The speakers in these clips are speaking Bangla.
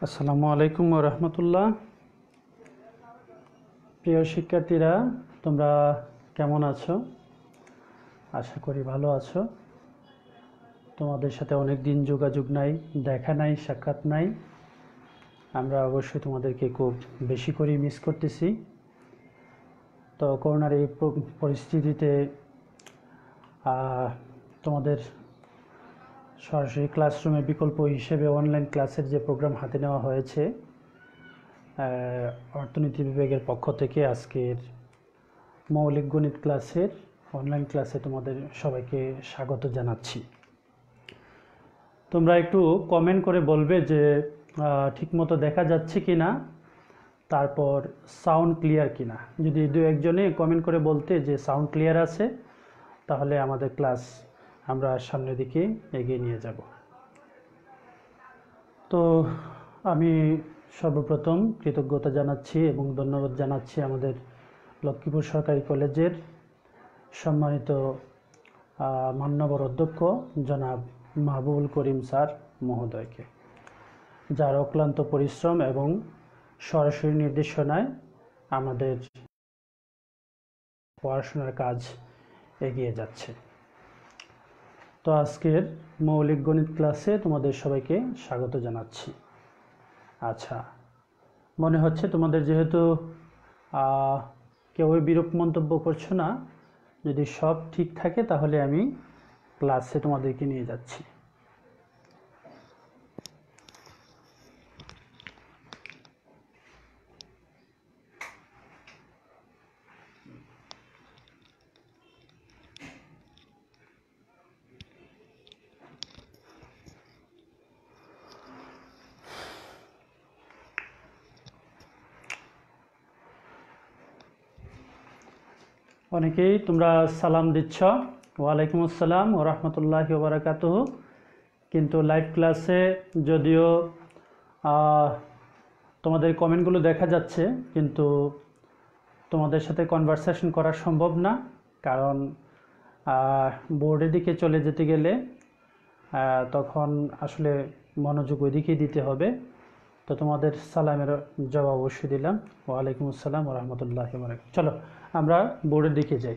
আসসালামু আলাইকুম ওয়া রাহমাতুল্লাহ। প্রিয় শিক্ষার্থীরা, তোমরা কেমন আছো? আশা করি ভালো আছো। তোমাদের সাথে অনেক দিন যোগাযোগ নাই, দেখা নাই, সাক্ষাৎ নাই। আমরা অবশ্যই তোমাদেরকে খুব বেশি করে মিস করতেছি। তো করোনার এই পরিস্থিতিতে তোমাদের সরাসরি ক্লাসরুমের বিকল্প হিসেবে অনলাইন ক্লাসের যে প্রোগ্রাম হাতে নেওয়া হয়েছে, অর্থনীতি বিভাগের পক্ষ থেকে আজকের মৌলিক গণিত ক্লাসের অনলাইন ক্লাসে তোমাদের সবাইকে স্বাগত জানাচ্ছি। তোমরা একটু কমেন্ট করে বলবে যে ঠিকমতো দেখা যাচ্ছে কি না, তারপর সাউন্ড ক্লিয়ার কি না। যদি দু একজনে কমেন্ট করে বলতে যে সাউন্ড ক্লিয়ার আছে, তাহলে আমাদের ক্লাস আমরা সামনের দিকে এগিয়ে নিয়ে যাব। তো আমি সর্বপ্রথম কৃতজ্ঞতা জানাচ্ছি এবং ধন্যবাদ জানাচ্ছি আমাদের লক্ষ্মীপুর সরকারি কলেজের সম্মানিত মান্যবর অধ্যক্ষ জনাব মাহবুবুল করিম স্যার মহোদয়কে, যার অক্লান্ত পরিশ্রম এবং সরাসরি নির্দেশনায় আমাদের পড়াশোনার কাজ এগিয়ে যাচ্ছে। তো আজকের মৌলিক গণিত ক্লাসে তোমাদের সবাইকে স্বাগত জানাচ্ছি। আচ্ছা, মনে হচ্ছে তোমাদের যেহেতু কেউই বিরূপ মন্তব্য করছো না, যদি সব ঠিক থাকে তাহলে আমি ক্লাসে তোমাদেরকে নিয়ে যাচ্ছি। অনেকেই তোমরা সালাম দিচ্ছ, ওয়ালাইকুম আসসালাম ওয়া রাহমাতুল্লাহি ওয়া বারাকাতুহু, কিন্তু লাইভ ক্লাসে যদিও তোমাদের কমেন্টগুলো দেখা যাচ্ছে, কিন্তু তোমাদের সাথে কনভারসেশন করা সম্ভব না, কারণ বোর্ডের দিকে চলে যেতে গেলে তখন আসলে মনোযোগ ওই দিকেই দিতে হবে। তো তোমাদের সালামের জবাব অবশ্যই দিলাম, ওয়ালাইকুম আসসালাম ওয়া রাহমাতুল্লাহি ওয়া বারাকাতুহু। চলো আমরা বোর্ডের দিকে যাই।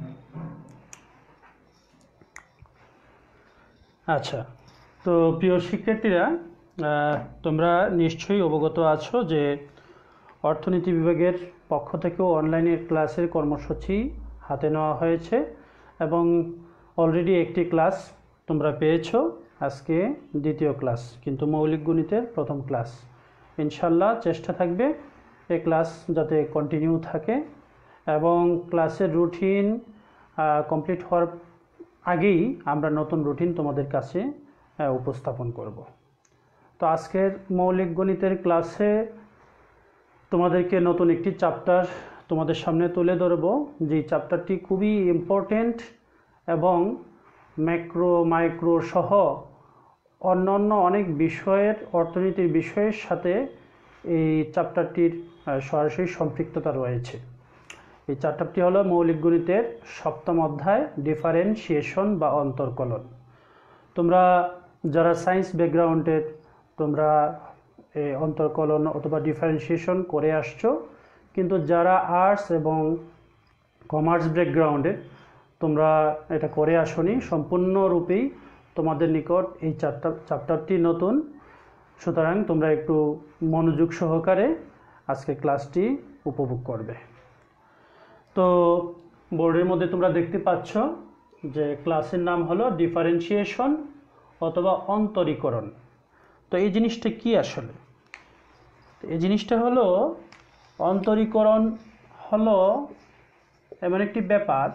আচ্ছা, তো প্রিয় শিক্ষার্থীরা, তোমরা নিশ্চয়ই অবগত আছো যে অর্থনীতি বিভাগের পক্ষ থেকেও অনলাইনের ক্লাসের কর্মসূচি হাতে নেওয়া হয়েছে এবং অলরেডি একটি ক্লাস তোমরা পেয়েছো, আজকে দ্বিতীয় ক্লাস, কিন্তু মৌলিক গণিতের প্রথম ক্লাস। ইনশাল্লাহ চেষ্টা থাকবে এই ক্লাস যাতে কন্টিনিউ থাকে এবং ক্লাসের রুটিন কমপ্লিট হওয়ার আগেই আমরা নতুন রুটিন তোমাদের কাছে উপস্থাপন করব। তো আজকের মৌলিক গণিতের ক্লাসে তোমাদেরকে নতুন একটি চ্যাপ্টার তোমাদের সামনে তুলে ধরব, যে চ্যাপ্টারটি খুবই ইম্পর্টেন্ট এবং ম্যাক্রো মাইক্রো সহ অন্যান্য অনেক বিষয়ের, অর্থনীতির বিষয়ের সাথে এই চ্যাপ্টারটির সরাসরি সম্পৃক্ততা রয়েছে। এই চ্যাপ্টারটি হলো মৌলিক গণিতের সপ্তম অধ্যায়, ডিফারেন্সিয়েশন বা অন্তর্কলন। তোমরা যারা সায়েন্স ব্যাকগ্রাউন্ডের, তোমরা এই অন্তর্কলন অথবা ডিফারেন্সিয়েশন করে আসছো, কিন্তু যারা আর্টস এবং কমার্স ব্যাকগ্রাউন্ডের, তোমরা এটা করে আসোনি, সম্পূর্ণরূপেই তোমাদের নিকট এই চ্যাপ্টারটি নতুন। সুতরাং তোমরা একটু মনোযোগ সহকারে আজকে ক্লাসটি উপভোগ করবে। তো বোর্ডের মধ্যে তোমরা দেখতে পাচ্ছ যে ক্লাসের নাম হলো ডিফারেন্সিয়েশন অথবা অন্তরীকরণ। তো এই জিনিসটা কি আসলে? এই জিনিসটা হলো, অন্তরীকরণ হলো এমন একটি ব্যাপার,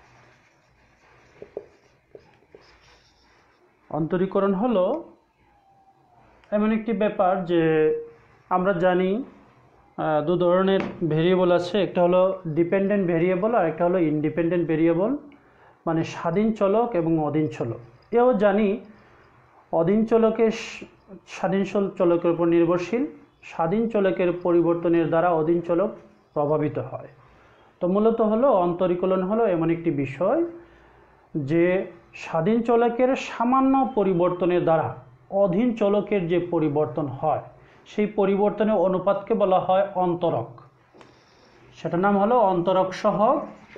অন্তরীকরণ হলো এমন একটি ব্যাপার যে আমরা জানি দু ধরনের ভেরিয়েবল আছে, একটা হলো ডিপেন্ডেন্ট ভেরিয়েবল আর একটা হলো ইন্ডিপেন্ডেন্ট ভেরিয়েবল, মানে স্বাধীন চলক এবং অধীন চলক। এও জানি অধীন চলকের স্বাধীন চলকের উপর নির্ভরশীল, স্বাধীন চলকের পরিবর্তনের দ্বারা অধীন চলক প্রভাবিত হয়। তো মূলত হলো অন্তরীকরণ হলো এমন একটি বিষয় যে স্বাধীন চলকের সামান্য পরিবর্তনের দ্বারা অধীন চলকের যে পরিবর্তন হয়, সেই পরিবর্তনের অনুপাতকে বলা হয় অন্তরক। সেটার নাম হলো অন্তরক সহগ।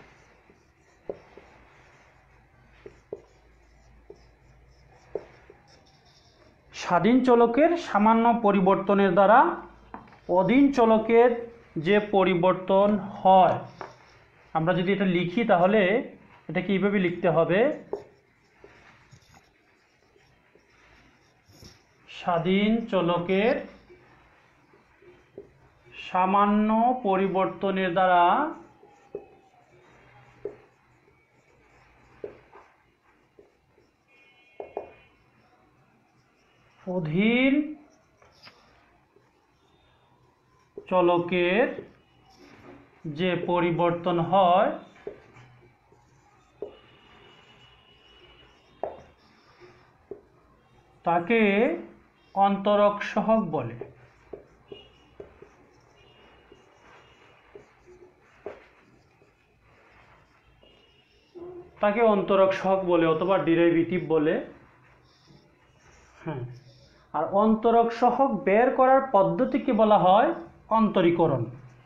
স্বাধীন চলকের সামান্য পরিবর্তনের দ্বারা অধীন চলকের যে পরিবর্তন হয়, আমরা যদি এটা লিখি তাহলে এটা কিভাবে লিখতে হবে? স্বাধীন চলকের সামান্য পরিবর্তনের দ্বারা অধীন চলকের যে পরিবর্তন হয় তাকে অন্তরক সহগ বলে। তাকে অন্তরক সহগ বলে অথবা ডেরিভেটিভ বলে। হ্যাঁ, আর অন্তরক সহগ বের করার পদ্ধতিকে বলা হয় অন্তরীকরণ।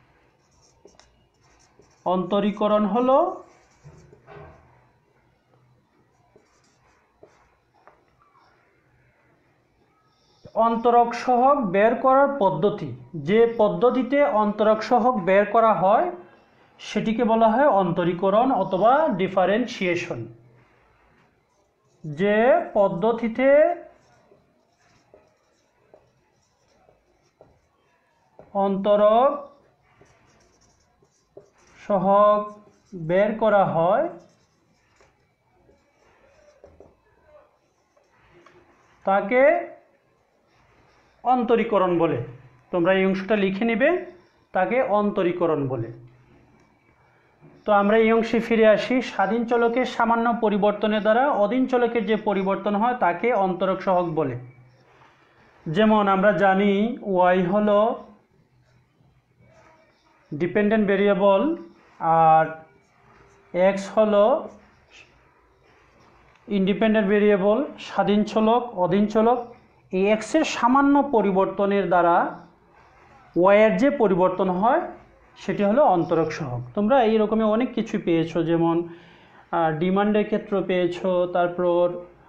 অন্তরীকরণ হলো অন্তরক সহগ বের করার পদ্ধতি। যে পদ্ধতিতে অন্তরক সহগ বের করা হয় সেটিকে বলা হয় অন্তরীকরণ অথবা ডিফারেন্সিয়েশন। যে পদ্ধতিতে অন্তরক সহগ বের করা হয় তাকে অন্তরীকরণ বলে। তোমরা এই অংশটা লিখে নেবে, তাকে অন্তরীকরণ বলে। তো আমরা এই অংশে ফিরে আসি। স্বাধীন চলকের সামান্য পরিবর্তনের দ্বারা অধীন চলকের যে পরিবর্তন হয় তাকে অন্তরক সহগ বলে। যেমন আমরা জানি y হলো ডিপেন্ডেন্ট ভেরিয়েবল আর x হলো ইন্ডিপেন্ডেন্ট ভেরিয়েবল। স্বাধীন চলক, অধীন চলক, এই x এর সামান্য পরিবর্তনের দ্বারা y এর যে পরিবর্তন হয় সেটি হলো অন্তরক সহগ। তোমরা এই রকমের অনেক কিছু পেয়েছো, যেমন ডিমান্ডের ক্ষেত্রে পেয়েছো, তারপর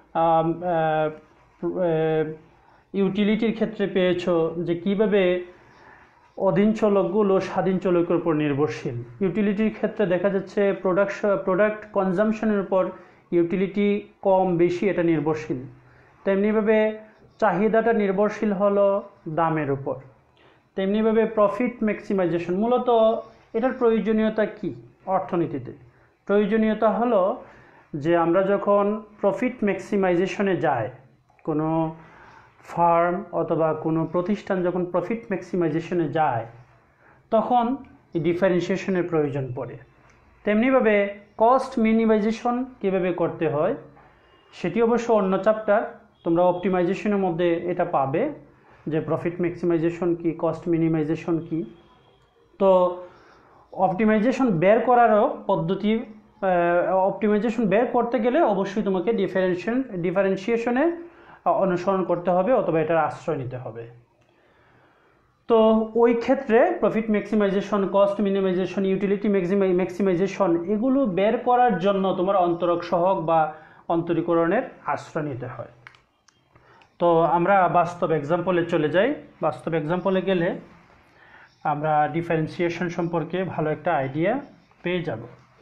ইউটিলিটির ক্ষেত্রে পেয়েছো যে কিভাবে অধীন চলকগুলো স্বাধীন চলকের উপর নির্ভরশীল। ইউটিলিটির ক্ষেত্রে দেখা যাচ্ছে প্রোডাক্ট কনজামশনের উপর ইউটিলিটি কম বেশি এটা নির্ভরশীল। তেমনিভাবে চাহিদাটা নির্ভরশীল হলো দামের উপর। তেমনিভাবে প্রফিট ম্যাক্সিমাইজেশন, মূলত এটার প্রয়োজনীয়তা কি অর্থনীতিতে? প্রয়োজনীয়তা হলো যে আমরা যখন প্রফিট ম্যাক্সিমাইজেশনে যাই, কোনো ফার্ম অথবা কোনো প্রতিষ্ঠান যখন প্রফিট ম্যাক্সিমাইজেশনে যায় তখন এই ডিফারেন্সিয়েশনের প্রয়োজন পড়ে। তেমনিভাবে কস্ট মিনিমাইজেশন কীভাবে করতে হয় সেটি অবশ্য অন্য চ্যাপ্টার, তোমরা অপটিমাইজেশনের মধ্যে এটা পাবে যে প্রফিট ম্যাক্সিমাইজেশন কি, কস্ট মিনিমাইজেশন কি। তো অপটিমাইজেশন বের করারও পদ্ধতি, অপটিমাইজেশন বের করতে গেলে অবশ্যই তোমাকে ডিফারেন্সিয়েশনে অনুসরণ করতে হবে অথবা এটার আশ্রয় নিতে হবে। তো ওই ক্ষেত্রে profit maximisation, cost minimisation, utility maximisation এগুলো বের করার জন্য তোমার অন্তরক সহগ বা অন্তরীকরণের আশ্রয় নিতে হয়। তো আমরা বাস্তব এক্সাম্পলে চলে যাই। বাস্তব এক্সাম্পলে গেলে আমরা ডিফারেন্সিয়েশন সম্পর্কে ভালো একটা আইডিয়া পেয়ে যাব।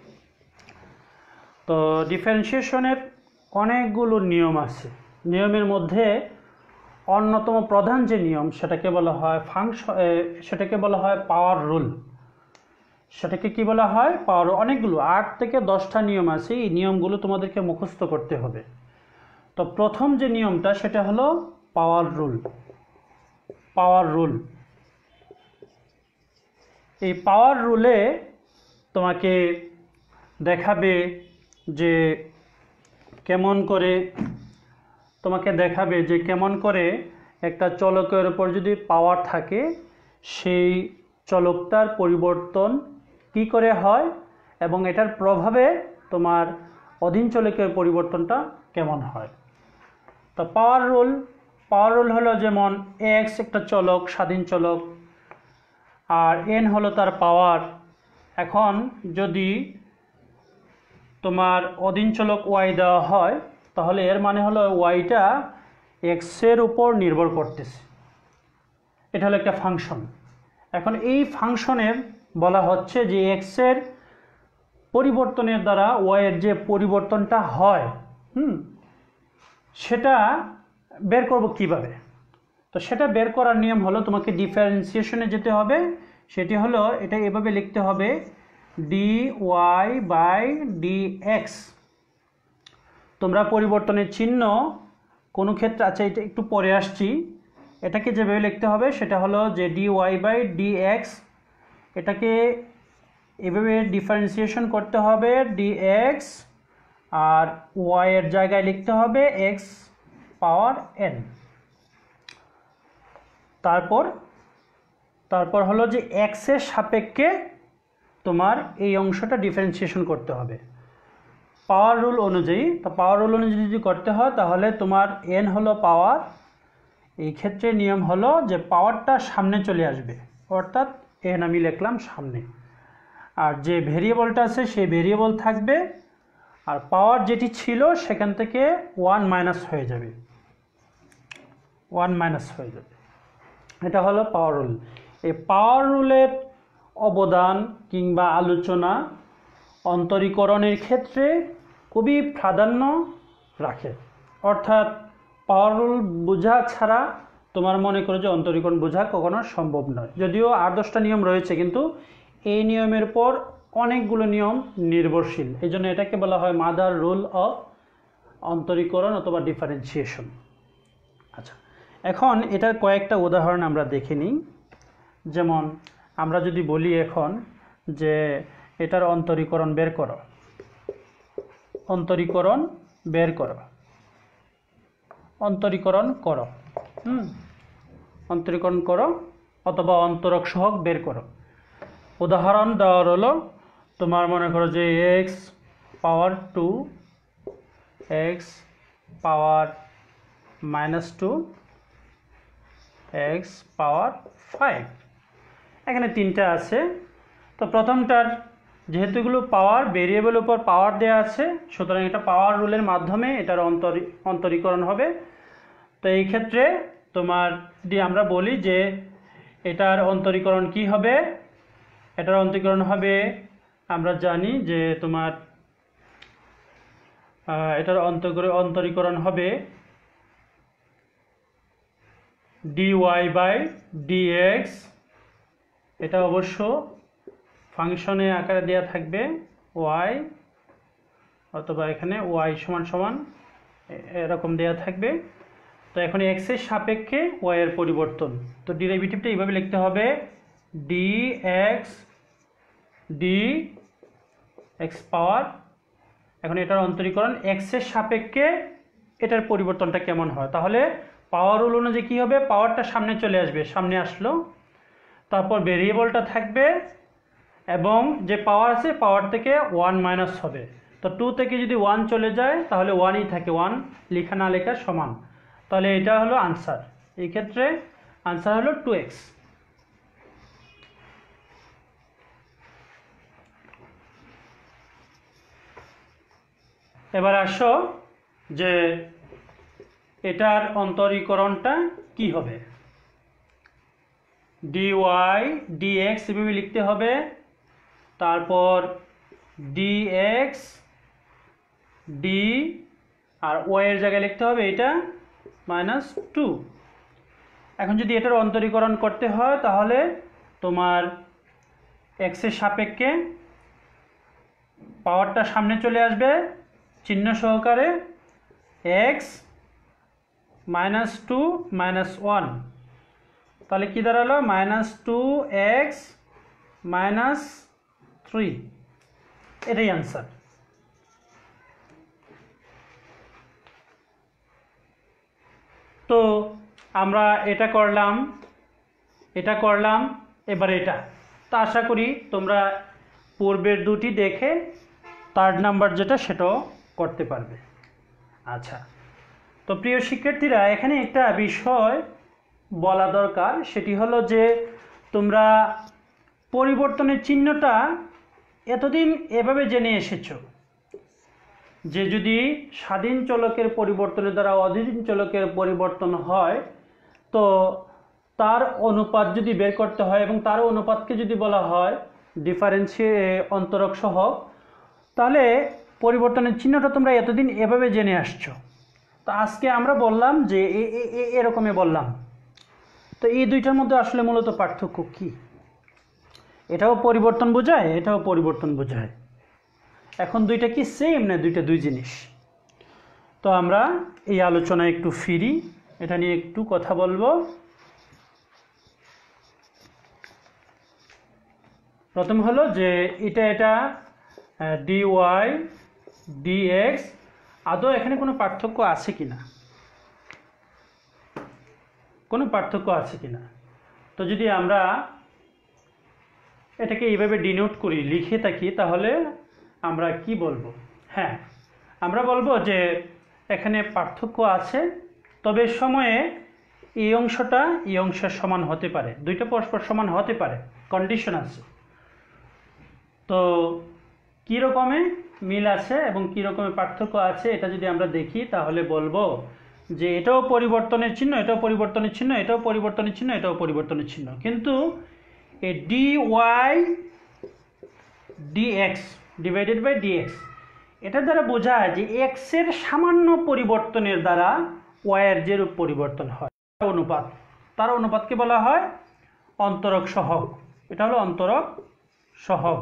তো ডিফারেন্সিয়েশনের অনেকগুলো নিয়ম আছে। নিয়মের মধ্যে অন্যতম প্রধান যে নিয়ম সেটাকে বলা হয় সেটাকে বলা হয় পাওয়ার রুল। সেটাকে কি বলা হয়? পাওয়ার। অনেকগুলো 8 থেকে 10টা নিয়ম আছে, এই নিয়মগুলো তোমাদেরকে মুখস্থ করতে হবে। তো প্রথম যে নিয়মটা সেটা হলো পাওয়ার রুল। পাওয়ার রুল, এই পাওয়ার রুলে তোমাকে দেখাবে যে কেমন করে একটা চলকের উপর যদি পাওয়ার থাকে সেই চলকটার পরিবর্তন কি করে হয় এবং এটার প্রভাবে তোমার অধীন চলকের পরিবর্তনটা কেমন হয়। তো পাওয়ার রুল পাওয়ার রুল হলো যেমন এক্স একটা চলক, স্বাধীন চলক, আর এন হলো তার পাওয়ার। এখন যদি তোমার অধীন চলক ওয়াই দেওয়া হয় তাহলে এর মানে হলো ওয়াইটা এক্সের উপর নির্ভর করতেছে। এটা হলো একটা ফাংশন। এখন এই ফাংশনের বলা হচ্ছে যে এক্সের পরিবর্তনের দ্বারা ওয়াইয়ের যে পরিবর্তনটা হয় সেটা বের করব কিভাবে। তো সেটা বের করার নিয়ম হলো তোমাকে ডিফারেন্সিয়েশনে যেতে হবে। সেটি হলো এটা এভাবে লিখতে হবে d y by d x. তোমরা পরিবর্তনের চিহ্ন কোনো ক্ষেত্রে, আচ্ছা এটা একটু পরে আসছি, এটাকে যেভাবে লিখতে হবে সেটা হলো যে d y by d x, এটাকে এভাবে ডিফারেন্সিয়েশন করতে হবে ডি এক্স, আর ওয়াই এর জায়গায় লিখতে হবে এক্স পাওয়ার এন। তারপর হলো যে এক্সের সাপেক্ষে তোমার এই অংশটা ডিফারেন্সিয়েশন করতে হবে পাওয়ার রুল অনুযায়ী। তো পাওয়ার রুল অনুযায়ী যদি করতে হয় তাহলে তোমার এন হলো পাওয়ার, এই ক্ষেত্রে নিয়ম হলো যে পাওয়ারটা সামনে চলে আসবে, অর্থাৎ এন আমি লিখলাম সামনে, আর যে ভেরিয়েবলটা আছে সেই ভেরিয়েবল থাকবে, আর পাওয়ার যেটি ছিল সেখান থেকে ওয়ান মাইনাস হয়ে যাবে, এটা হলো পাওয়ার রুল। এই পাওয়ার রুলের অবদান কিংবা আলোচনা অন্তরীকরণের ক্ষেত্রে খুবই প্রাধান্য রাখে। অর্থাৎ পাওয়ার রুল বোঝা ছাড়া তোমার মনে করো যে অন্তরীকরণ বোঝা কখনো সম্ভব নয়। যদিও 8-10টা নিয়ম রয়েছে কিন্তু এই নিয়মের পর অনেকগুলো নিয়ম নির্ভরশীল, এই জন্য এটাকে বলা হয় মাদার রুল অফ অন্তরীকরণ অথবা ডিফারেন্সিয়েশন। আচ্ছা, এখন এটার কয়েকটা উদাহরণ আমরা দেখে নিই। যেমন আমরা যদি বলি এখন যে এটার অন্তরীকরণ বের করো, অন্তরীকরণ করো অথবা অন্তরক সহগ বের করো। উদাহরণ দেওয়া হলো তোমার মনে করো যে x power 2, x power -2, x power 5, এখানে তিনটা আছে। তো প্রথমটার যেহেতু এগুলো পাওয়ার, ভেরিয়েবলের উপর পাওয়ার দেওয়া আছে, সুতরাং এটা পাওয়ার রুলের মাধ্যমে এটার অন্তরীকরণ হবে। তো এই ক্ষেত্রে তোমার যদি আমরা বলি যে এটার অন্তরীকরণ কি হবে, এটার অন্তরীকরণ হবে, আমরা জানি যে তোমার এটার অন্তরীকরণ হবে dy বাই dx। এটা অবশ্য ফাংশনে আকারে দেওয়া থাকবে y, অথবা এখানে y সমান সমান এরকম দেওয়া থাকবে। তো এখন x এর সাপেক্ষে y এর পরিবর্তন, তো ডেরিভেটিভটা এইভাবে লিখতে হবে dx dx পাওয়ার। এখন এটার অন্তরীকরণ x এর সাপেক্ষে এটার পরিবর্তনটা কেমন হয়, তাহলে পাওয়ার রুল অনুযায়ী কী হবে, পাওয়ারটা সামনে চলে আসবে, সামনে আসলো, তারপর ভেরিয়েবলটা থাকবে এবং যে পাওয়ার আছে পাওয়ার থেকে 1 মাইনাস হবে। তো 2 থেকে যদি 1 চলে যায় তাহলে 1ই থাকে, 1 লেখা না লেখা সমান, তাহলে এটা হলো আনসার। এই ক্ষেত্রে আনসার হলো 2x। এবার আসো যে এটার অন্তরীকরণটা কি হবে, dy dx এভাবে লিখতে হবে, তারপর dx d আর y এর জায়গায় লিখতে হবে এটা -2। এখন যদি এটার অন্তরীকরণ করতে হয় তাহলে তোমার x এর সাপেক্ষে পাওয়ারটা সামনে চলে আসবে চিহ্ন সহকারে, x -2 -1, তাহলে কি দাঁড়ালো -2x -3, এটাই আনসার। তো আমরা এটা করলাম, এবার এটা। তো আশা করি তোমরা পূর্বের দুটি দেখে 3rd নাম্বার যেটা সেটাও করতে পারবে। আচ্ছা, তো প্রিয় শিক্ষার্থীরা, এখানে একটা বিষয় বলা দরকার, সেটি হলো যে তোমরা পরিবর্তনের চিহ্নটা এতদিন এভাবে জেনে এসেছো যে যদি স্বাধীন চলকের পরিবর্তনের দ্বারা অধীন চলকের পরিবর্তন হয় তো তার অনুপাত যদি বের করতে হয় এবং তার অনুপাতকে যদি বলা হয় অন্তরক সহগ, তাহলে পরিবর্তনের চিহ্নটা তোমরা এতদিন এভাবে জেনে আসছো। তো আজকে আমরা বললাম যে এরকমই বললাম। তো এই দুইটার মধ্যে আসলে মূলত পার্থক্য কি? এটাও পরিবর্তন বোঝায়, এটাও পরিবর্তন বোঝায়। এখন দুইটা কি সেম না দুইটা দুই জিনিস? তো আমরা এই আলোচনায় একটু ফিরি, এটা নিয়ে একটু কথা বলবো। প্রথম হলো যে এটা dy dx, আদৌ এখানে কোনো পার্থক্য আছে কিনা, কোনো পার্থক্য আছে কিনা? তো যদি আমরা এটাকে এইভাবে ডিনোট করি, লিখে থাকি, তাহলে আমরা কি বলবো? হ্যাঁ, আমরা বলবো যে এখানে পার্থক্য আছে, তবে সময়ে এই অংশটা এই অংশের সমান হতে পারে, দুইটা পরস্পর সমান হতে পারে, কন্ডিশন আছে। তো কী রকমে মিল আছে এবং কী রকমের পার্থক্য আছে এটা যদি আমরা দেখি, তাহলে বলবো যে এটাও পরিবর্তনের চিহ্ন, এটাও পরিবর্তনের চিহ্ন, এটাও পরিবর্তনের চিহ্ন, এটাও পরিবর্তনের চিহ্ন, কিন্তু এই dy dx divided by dx, এটা দ্বারা বোঝায় যে x এর সামান্য পরিবর্তনের দ্বারা y এর যেরূপ পরিবর্তন হয় অনুপাত, তার অনুপাতকে বলা হয় অন্তরক সহগ। এটা হলো অন্তরক সহগ।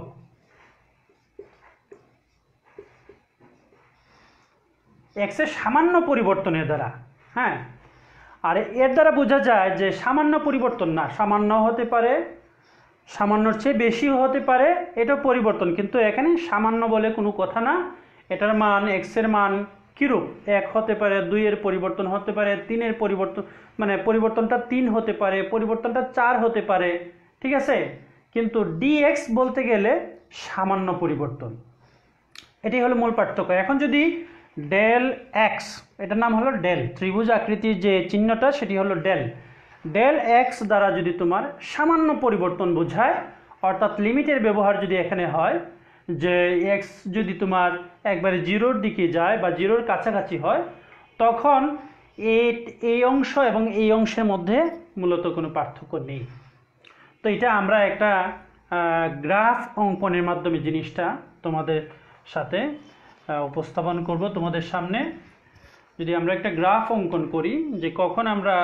x এর সামান্য পরিবর্তনের দ্বারা, হ্যাঁ, আর এর দ্বারা বোঝা যায় যে সামান্য পরিবর্তন না, সামান্য হতে পারে, সামান্যর চেয়ে বেশিও হতে পারে, এটা পরিবর্তন, কিন্তু এখানে সামান্য বলে কোনো কথা না। এটার মান, x এর মান কীরূপ? 1 হতে পারে, 2 এর পরিবর্তন হতে পারে, 3 এর পরিবর্তন, মানে পরিবর্তনটা 3 হতে পারে, পরিবর্তনটা 4 হতে পারে, ঠিক আছে? কিন্তু dx বলতে গেলে সামান্য পরিবর্তন, এটাই হলো মূল পার্থক্য। এখন যদি ডেল এক্স, এটার নাম হলো ডেল, ত্রিভুজ আকৃতির যে চিহ্নটা সেটি হলো ডেল, ডেল এক্স দ্বারা যদি তোমার সামান্য পরিবর্তন বোঝায়, অর্থাৎ লিমিটের ব্যবহার যদি এখানে হয় যে এক্স যদি তোমার একবারে জিরোর দিকে যায় বা জিরোর কাছাকাছি হয়, তখন এই অংশ এবং এই অংশের মধ্যে মূলত কোনো পার্থক্য নেই। তো এটা আমরা একটা গ্রাফ অঙ্কনের মাধ্যমে জিনিসটা তোমাদের সাথে উপস্থাপন করব তোমাদের সামনে। যদি আমরা একটা গ্রাফ অঙ্কন করি যে কখন আমরা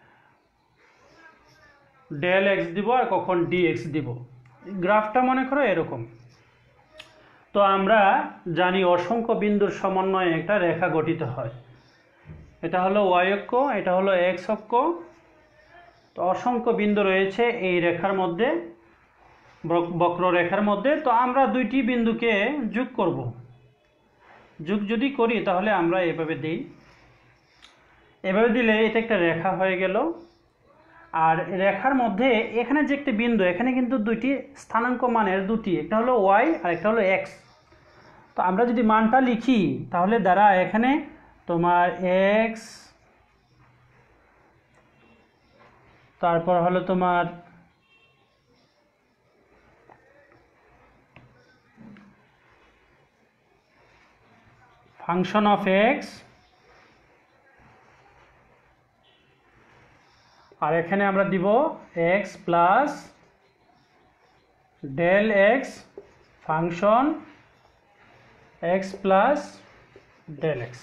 ডেল এক্স দিব আর কখন ডিএক্স দিব, গ্রাফটা মনে করো এরকম। তো আমরা জানি অসংখ্য বিন্দুর সমন্বয়ে একটা রেখা গঠিত হয়, এটা হলো ওয়াই অক্ষ, এটা হলো এক্স অক্ষ। তো অসংখ্য বিন্দু রয়েছে এই রেখার মধ্যে, বক্ররেখার মধ্যে। তো আমরা দুইটি বিন্দুকে যোগ করব, যোগ যদি করি তাহলে আমরা এভাবে দিই, এভাবে দিলে এটা একটা রেখা হয়ে গেল। আর রেখার মধ্যে এখানে যে একটা বিন্দু, এখানে কিন্তু দুইটি স্থানাঙ্ক মানের দুটি, একটা হলো ওয়াই আর একটা হলো এক্স। তো আমরা যদি মানটা লিখি তাহলে দ্বারা এখানে তোমার এক্স, তারপর হলো তোমার ফাংশন অফ এক্স, আর এখানে আমরা দিব x plus del x function x plus del x,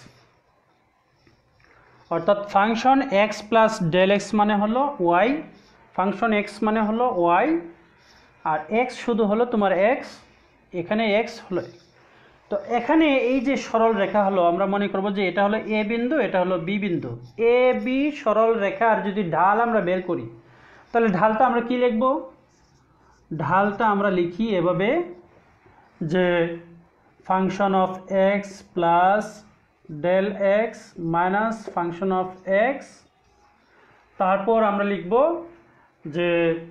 অর্থাৎ function x plus del x মানে হলো ওয়াই, ফাংশন এক্স মানে হলো ওয়াই, আর এক্স শুধু হলো তোমার এক্স, এখানে এক্স হলো। তো এখানে এই যে সরল রেখা হলো, আমরা মনে করব যে এটা হলো এ বিন্দু, এটা হলো বি বিন্দু, এ বি সরল রেখা। আর যদি ঢাল আমরা বের করি তাহলে ঢালটা আমরা কি লিখব? ঢালটা আমরা লিখি এভাবে যে function of x plus del x minus function of x, তারপর আমরা লিখব যে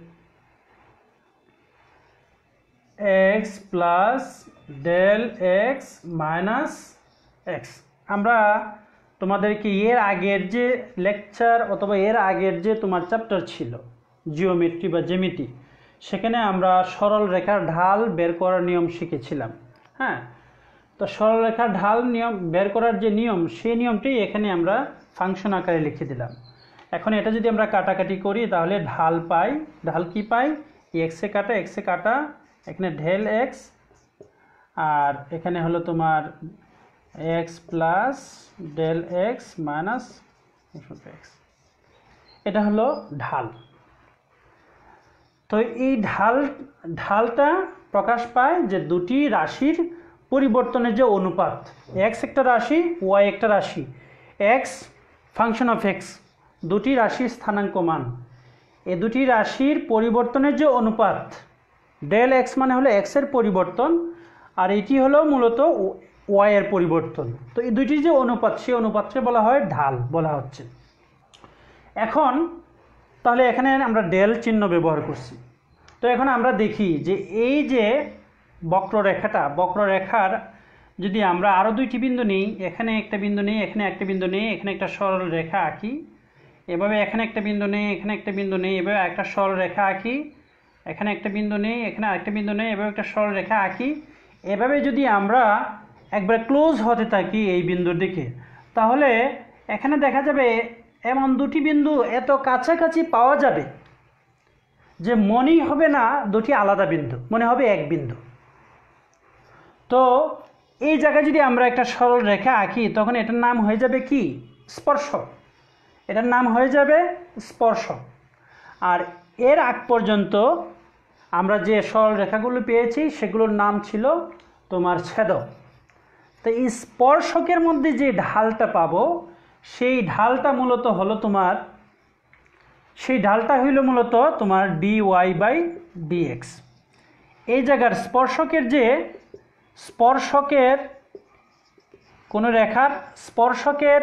x plus del x minus x. আমরা তোমাদেরকে এর আগের যে লেকচার অথবা এর আগের যে তোমার চ্যাপ্টার ছিল জিওমেট্রি বা জ্যামিতি, সেখানে আমরা সরল রেখার ঢাল বের করার নিয়ম শিখেছিলাম। হ্যাঁ, তো সরল রেখার ঢাল নিয়ম বের করার যে নিয়ম, সেই নিয়মটি এখানে আমরা ফাংশন আকারে লিখে দিলাম। এখন এটা যদি আমরা কাটাকাটি করি তাহলে ঢাল পাই। ঢাল কি পাই? এক্সে কাটা, এখানে ঢেল এক্স, আর এখানে হলো তোমার x plus del x minus x, এটা হলো ঢাল। তো এই ঢালটা প্রকাশ পায় যে দুটি রাশির পরিবর্তনের যে অনুপাত, এক্স একটা রাশি, ওয়াই একটা রাশি, এক্স ফাংশন অফ এক্স, দুটি রাশির স্থানাঙ্ক মান, এই দুটি রাশির পরিবর্তনের যে অনুপাত, ডেল এক্স মানে হলো এক্সের পরিবর্তন, আর এটি হলো মূলত ওয়াই এর পরিবর্তন। তো এই দুটি যে অনুপাত, সেই অনুপাতকে বলা হয় ঢাল বলা হচ্ছে। এখন তাহলে এখানে আমরা ডেল চিহ্ন ব্যবহার করছি। তো এখন আমরা দেখি যে এই যে বক্ররেখার যদি আমরা আরও দুইটি বিন্দু নিই, এখানে একটা বিন্দু নেই, এখানে একটা বিন্দু নেই, এখানে একটা সরল রেখা আঁকি, এভাবে এখানে একটা বিন্দু নেই, এখানে একটা বিন্দু নেই, এভাবে একটা সরল রেখা আঁকি, এখানে একটা বিন্দু নেই, এখানে আরেকটা বিন্দু নেই, এভাবে একটা সরল রেখা আঁকি, এভাবে যদি আমরা একবার ক্লোজ হতে থাকি এই বিন্দুর দিকে, তাহলে এখানে দেখা যাবে এমন দুটি বিন্দু এত কাছাকাছি পাওয়া যাবে যে মনেই হবে না দুটি আলাদা বিন্দু, মনে হবে এক বিন্দু। তো এই জায়গায় যদি আমরা একটা সরল রেখা আঁকি, তখন এটার নাম হয়ে যাবে কি? স্পর্শক। এটার নাম হয়ে যাবে স্পর্শক। আর এর আগ পর্যন্ত আমরা যে সরল রেখাগুলো পেয়েছি সেগুলোর নাম ছিল তোমার ছেদক। তো এই স্পর্শকের মধ্যে যে ঢালটা পাবো, সেই ঢালটা মূলত হলো তোমার, সেই ঢালটা হইল মূলত তোমার dy বাই dx। এই জায়গার স্পর্শকের কোনো রেখার স্পর্শকের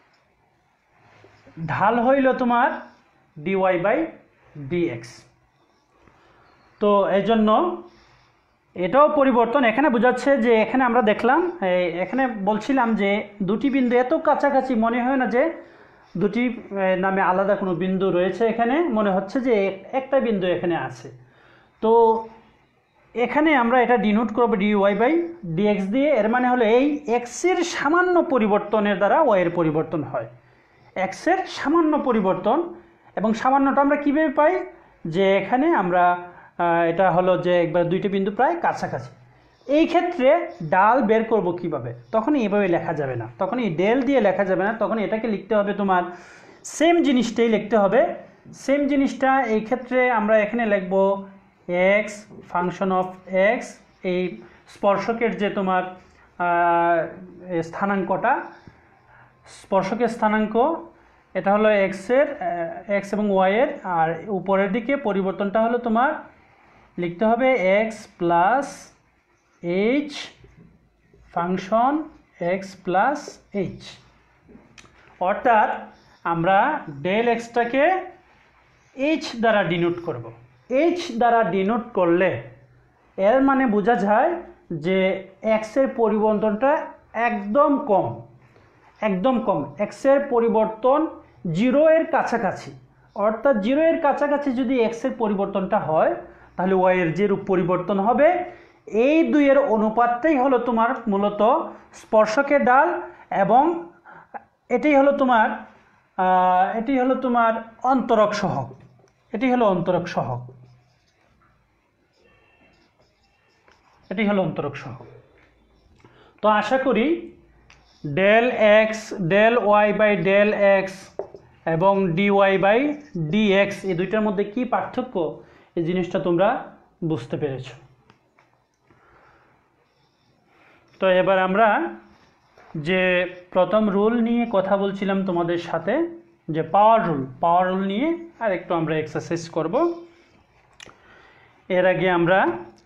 ঢাল হইল তোমার dy বাই dx। তো এই জন্য এটাও পরিবর্তন এখানে বোঝাচ্ছে যে এখানে আমরা দেখলাম, এখানে বলছিলাম যে দুটি বিন্দু এত কাছাকাছি মনে হয় না যে দুটি নামে আলাদা কোনো বিন্দু রয়েছে, এখানে মনে হচ্ছে যে একটা বিন্দু এখানে আছে। তো এখানে আমরা এটা ডিনোট করব dy বাই dx দিয়ে। এর মানে হলো এই এক্সের সামান্য পরিবর্তনের দ্বারা ওয়াই এর পরিবর্তন হয়, এক্সের সামান্য পরিবর্তন। এবং সামান্যটা আমরা কীভাবে পাই? যে এখানে আমরা এটা হলো যে একবার দুইটি বিন্দু প্রায় কাছাকাছি। এই ক্ষেত্রে ডাল বের করব কিভাবে? তখন এইভাবে লেখা যাবে না, তখন এই ডেল দিয়ে লেখা যাবে না, তখন এটাকে লিখতে হবে তোমার সেম জিনিসটাই লিখতে হবে। সেম জিনিসটা এই ক্ষেত্রে আমরা এখানে লিখব এক্স ফাংশন অফ এক্স, এই স্পর্শকের যে তোমার স্থানাঙ্কটা, স্পর্শকের স্থানাঙ্ক এটা হলো এক্স এবং ওয়াইয়ের, আর উপরের দিকে পরিবর্তনটা হলো তোমার লিখতে হবে x plus h function x plus h. অর্থাৎ আমরা ডেল এক্সটাকে এইচ দ্বারা ডিনোট করব। এইচ দ্বারা ডিনোট করলে এর মানে বোঝা যায় যে এক্সের পরিবর্তনটা একদম কম, একদম কম। এক্সের পরিবর্তন 0 এর কাছাকাছি, অর্থাৎ 0 এর কাছাকাছি যদি এক্সের পরিবর্তনটা হয়, তাহলে ওয়াই এর যে রূপ পরিবর্তন হবে, এই দুইয়ের অনুপাতটাই হলো তোমার মূলত স্পর্শকের ডাল। এবং এটাই হলো তোমার অন্তরক সহগ, এটি হলো অন্তরক সহগ, এটি হলো অন্তরক সহগ। তো আশা করি del x del y by del x এবং ডিওয়াই বাই ডিএক্স, এই দুইটার মধ্যে কি পার্থক্য, এই জিনিসটা তোমরা বুঝতে পেরেছ। তো এবার আমরা যে প্রথম রুল নিয়ে কথা বলছিলাম তোমাদের সাথে, যে পাওয়ার রুল নিয়ে আর একটু আমরা এক্সারসাইজ করব। এর আগে আমরা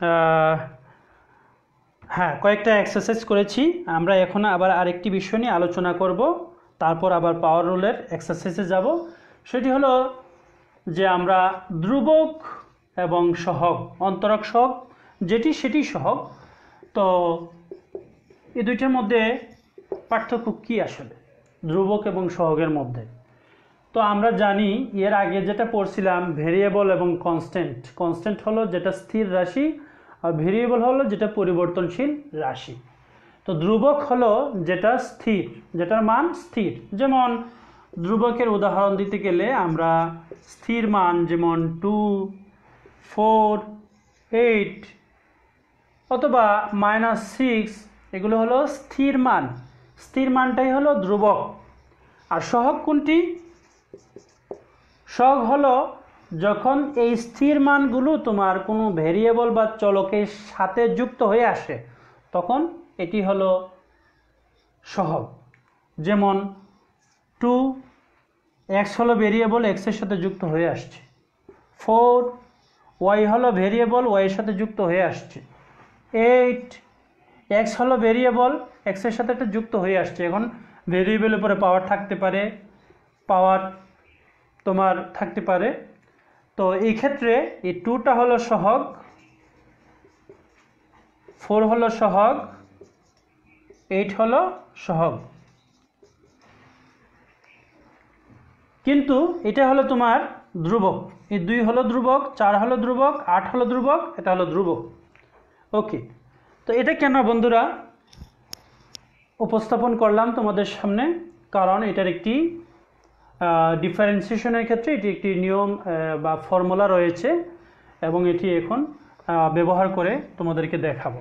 কয়েকটা এক্সারসাইজ করেছি, আমরা এখন আবার আরেকটি বিষয় নিয়ে আলোচনা করব, তারপর আবার পাওয়ার রুলের এক্সারসাইজে যাব। সেটি হলো যে আমরা ধ্রুবক এবং সহগ, অন্তরক সহগ সেটি সহগ। তো এই দুইটার মধ্যে পার্থক্য কি আসলে? ধ্রুবক এবং সহগের মধ্যে। তো আমরা জানি এর আগে যেটা পড়ছিলাম ভেরিয়েবল এবং কনস্ট্যান্ট। কনস্ট্যান্ট হলো যেটা স্থির রাশি, আর ভেরিয়েবল হলো যেটা পরিবর্তনশীল রাশি। তো ধ্রুবক হলো যেটা স্থির, যেটার মান স্থির। যেমন ধ্রুবকের উদাহরণ দিতে গেলে আমরা স্থির মান যেমন 2, 4, 8 অথবা -6 এগুলো হলো স্থির মান। স্থির মানটাই হলো ধ্রুবক। আর সহগ কোনটি? সহগ হলো যখন এই স্থির মানগুলো তোমার কোনো ভেরিয়েবল বা চলকের সাথে যুক্ত হয়ে আসে তখন এটি হলো সহগ। যেমন 2x হলো ভেরিয়েবল, x এর সাথে যুক্ত হয়ে আসছে। 4y হলো ভেরিয়েবল, y এর সাথে যুক্ত হয়ে আসছে। 8x হলো ভেরিয়েবল, x এর সাথে একটা যুক্ত হয়ে আসছে। এখন ভেরিয়েবলের উপরে পাওয়ার থাকতে পারে, পাওয়ার তোমার থাকতে পারে। তো এই ক্ষেত্রে এই 2টা হলো সহগ, 4 হলো সহগ, 8 হলো সহগ। কিন্তু এটা হলো তোমার ধ্রুবক। এই 2 হলো ধ্রুবক, 4 হলো ধ্রুবক, 8 হলো ধ্রুবক, এটা হলো ধ্রুবক। ওকে, তো এটা কেন বন্ধুরা উপস্থাপন করলাম তোমাদের সামনে? কারণ এটার একটি ডিফারেন্সিয়েশনের ক্ষেত্রে এটি একটি নিয়ম বা ফর্মুলা রয়েছে এবং এটি এখন ব্যবহার করে তোমাদেরকে দেখাবো।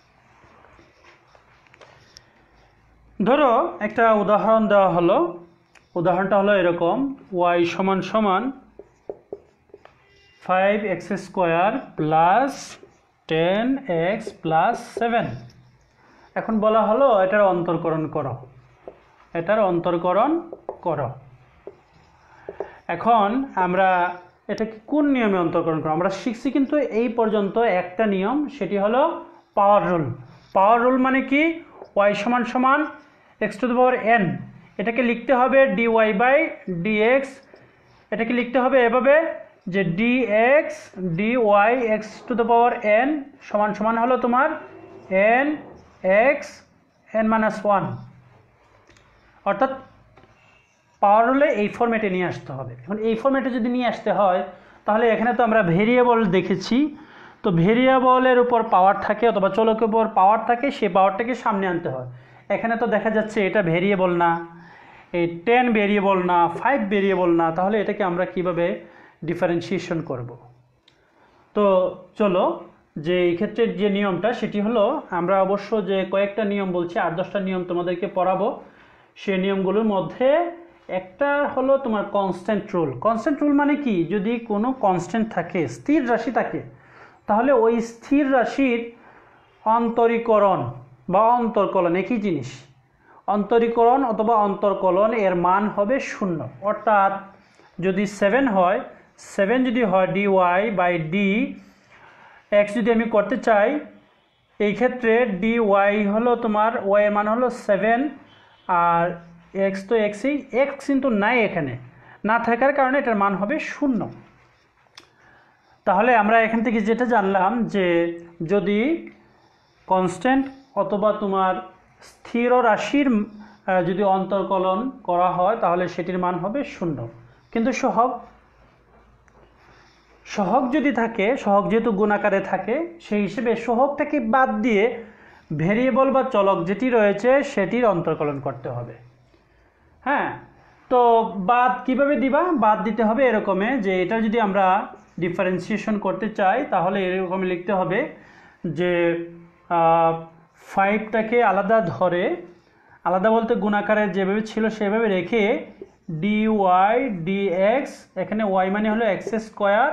ধরো একটা উদাহরণ দেওয়া হলো। উদাহরণটা হলো এরকম, y সমান সমান 5x² প্লাস 10x প্লাস 7। এখন বলা হলো এটার অন্তর্করণ করো, এটার অন্তর্করণ করো। এখন আমরা এটাকে কোন নিয়মে অন্তর্করণ করো আমরা শিখছি, কিন্তু এই পর্যন্ত একটা নিয়ম, সেটি হলো পাওয়ার রুল। পাওয়ার রুল মানে কি? y সমান সমান x⁴n, এটাকে লিখতে হবে dy/dx। এটাকে লিখতে হবে এভাবে যে dx dy x⁴n সমান সমান হলো তোমার n x n-1। অর্থাৎ পাওয়ার রুলে এই ফরম্যাটে নিয়ে আসতে হবে। এখন এই ফরম্যাটে যদি নিয়ে আসতে হয় তাহলে এখানে তো আমরা ভেরিয়েবল দেখেছি, তো ভেরিয়েবলের উপর পাওয়ার থাকে অথবা চলকের উপর পাওয়ার থাকে, সেই পাওয়ারটাকে সামনে আনতে হয়। এখানে তো দেখা যাচ্ছে এটা ভেরিয়েবল না, এই 10 ভেরিয়েবল না, 5 ভেরিয়েবল না, তাহলে এটাকে আমরা কিভাবে ডিফারেন্সিয়েশন করব? তো চলো, যে এই ক্ষেত্রে যে নিয়মটা সেটি হলো, আমরা অবশ্য যে কয়েকটা নিয়ম বলছি, 8-10টা নিয়ম তোমাদেরকে পড়াবো। সেই নিয়মগুলোর মধ্যে একটা হলো তোমার কনস্ট্যান্ট রুল। কনস্ট্যান্ট রুল মানে কি? যদি কোনো কনস্ট্যান্ট থাকে, স্থির রাশি থাকে, তাহলে ওই স্থির রাশির অন্তরীকরণ বা অন্তর্কলন একই জিনিস। অন্তরীকরণ অথবা অন্তর্কলন এর মান হবে 0। অর্থাৎ যদি 7 হয়, 7 যদি হয় dy/dx যদি আমি করতে চাই, এই ক্ষেত্রে dy হলো তোমার y এর মান হলো 7, আর x তো xই, x কিন্তু নাই, এখানে না থাকার কারণে এটার মান হবে 0। তাহলে আমরা এখান থেকে যেটা জানলাম যে যদি কনস্ট্যান্ট অথবা তোমার স্থির রাশির যদি অন্তর্কলন করা হয় তাহলে সেটির মান হবে 0। কিন্তু সহগ যদি থাকে, সহগ যেহেতু গুণাকারে থাকে, সেই হিসেবে সহগটাকে বাদ দিয়ে ভেরিয়েবল বা চলক যেটি রয়েছে সেটির অন্তর্কলন করতে হবে। হ্যাঁ, তো বাদ কিভাবে দিবা? বাদ দিতে হবে এরকমে যে এটা যদি আমরা ডিফারেন্সিয়েশন করতে চাই তাহলে এরকম লিখতে হবে যে 5টাকে আলাদা ধরে, আলাদা বলতে গুণাকারে যেভাবে ছিল সেভাবে রেখে dy/dx, এখানে y মানে হলো x²,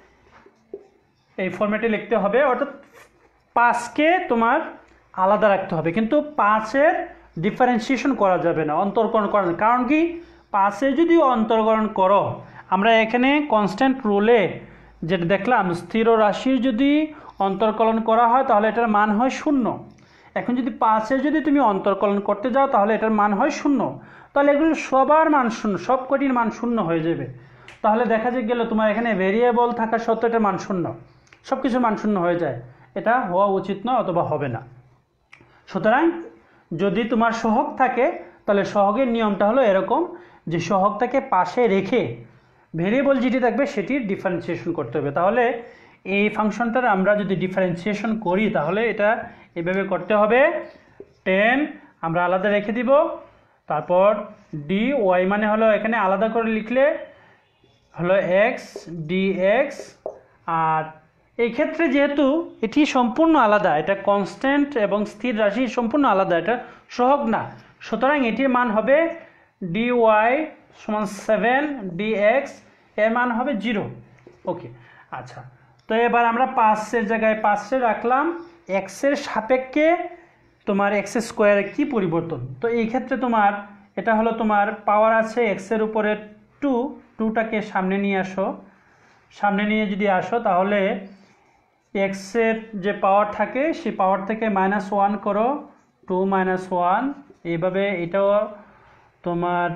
এই ফরম্যাটে লিখতে হবে। অর্থাৎ 5কে তোমার আলাদা রাখতে হবে, কিন্তু 5-এর ডিফারেন্সিয়েশন করা যাবে না, অন্তর্করণ করা যাবে। কারণ কি? 5-এ যদি অন্তর্করণ করো, আমরা এখানে কনস্ট্যান্ট রুলে যেটা দেখলাম, স্থির রাশির যদি অন্তর্কলন করা হয় তাহলে এটার মান হয় 0। এখন যদি 5-এ যদি তুমি অন্তর্কলন করতে যাও তাহলে এটার মান হয় 0। তাহলে এগুলো সবার মান 0, সব কটির মান 0 হয়ে যাবে। তাহলে দেখা গেল তোমার এখানে ভেরিয়েবল থাকা সত্ত্বেও এটার মান 0, সব কিছুর মান 0 হয়ে যায়। এটা হওয়া উচিত নয় অথবা হবে না। সুতরাং যদি তোমার সহগ থাকে তাহলে সহগের নিয়মটা হলো এরকম যে সহগটাকে পাশে রেখে ভেরিয়েবল যেটি থাকবে সেটির ডিফারেন্সিয়েশন করতে হবে। তাহলে এই ফাংশনটার আমরা যদি ডিফারেন্সিয়েশন করি তাহলে এটা এভাবে করতে হবে, 10 আমরা আলাদা রেখে দিব, তারপর ডি ওয়াই মানে হলো এখানে আলাদা করে লিখলে হলো এক্স ডিএক্স। আর এই ক্ষেত্রে যেহেতু এটি সম্পূর্ণ আলাদা, এটা কনস্ট্যান্ট এবং স্থির রাশি সম্পূর্ণ আলাদা, এটা সহগ না, সুতরাং এটির মান হবে ডি ওয়াই সমান 7, ডিএক্স এর মান হবে 0। ওকে, আচ্ছা, তো এবার আমরা 5-এর জায়গায় 5 রাখলাম, এক্সের সাপেক্ষে তোমার এক্স স্কোয়ারে কী পরিবর্তন। তো এই ক্ষেত্রে তোমার এটা হলো তোমার পাওয়ার আছে এক্সের উপরে 2টাকে সামনে নিয়ে আসো, সামনে নিয়ে যদি আসো তাহলে এক্সের যে পাওয়ার থাকে সেই পাওয়ার থেকে -1 করো, 2 - 1, এইভাবে এটাও তোমার